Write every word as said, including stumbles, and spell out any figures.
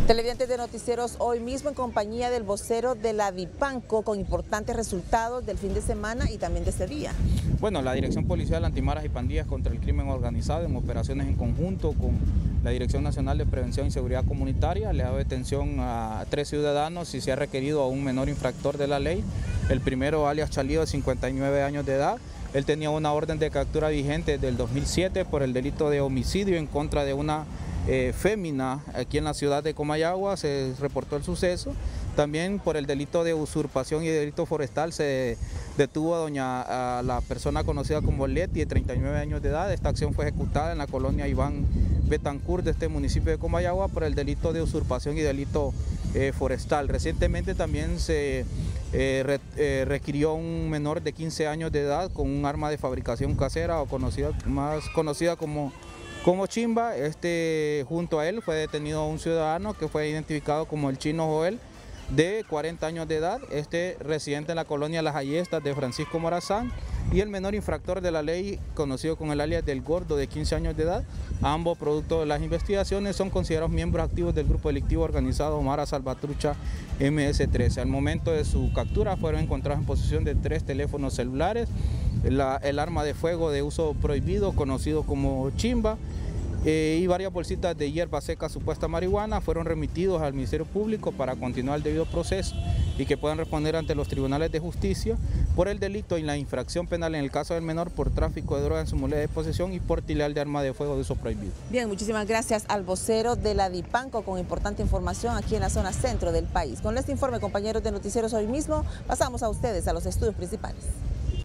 Televidentes de Noticieros hoy mismo en compañía del vocero de la DIPANCO con importantes resultados del fin de semana y también de este día. Bueno, la Dirección Policial Antimaras y Pandillas contra el Crimen Organizado en operaciones en conjunto con la Dirección Nacional de Prevención y Seguridad Comunitaria le ha dado detención a tres ciudadanos y se ha requerido a un menor infractor de la ley. El primero, alias Chalío, de cincuenta y nueve años de edad. Él tenía una orden de captura vigente del dos mil siete por el delito de homicidio en contra de una Eh, fémina aquí en la ciudad de Comayagua. Se reportó el suceso. También por el delito de usurpación y delito forestal se detuvo a doña a la persona conocida como Leti, de treinta y nueve años de edad. Esta acción fue ejecutada en la colonia Iván Betancourt de este municipio de Comayagua por el delito de usurpación y delito eh, forestal. Recientemente también se eh, re, eh, requirió a un menor de quince años de edad con un arma de fabricación casera o conocida, más conocida como Como chimba. Este, junto a él fue detenido un ciudadano que fue identificado como el Chino Joel, de cuarenta años de edad, este residente en la colonia Las Ayestas de Francisco Morazán, y el menor infractor de la ley conocido con el alias del Gordo, de quince años de edad. Ambos, producto de las investigaciones, son considerados miembros activos del grupo delictivo organizado Mara Salvatrucha M S trece. Al momento de su captura fueron encontrados en posesión de tres teléfonos celulares, la, el arma de fuego de uso prohibido conocido como chimba, Eh, y varias bolsitas de hierba seca supuesta marihuana. Fueron remitidos al Ministerio Público para continuar el debido proceso y que puedan responder ante los tribunales de justicia por el delito y la infracción penal en el caso del menor por tráfico de droga en su modalidad de posesión y porte ilegal de arma de fuego de uso prohibido. Bien, muchísimas gracias al vocero de la DIPANCO con importante información aquí en la zona centro del país. Con este informe, compañeros de Noticieros hoy mismo, pasamos a ustedes a los estudios principales.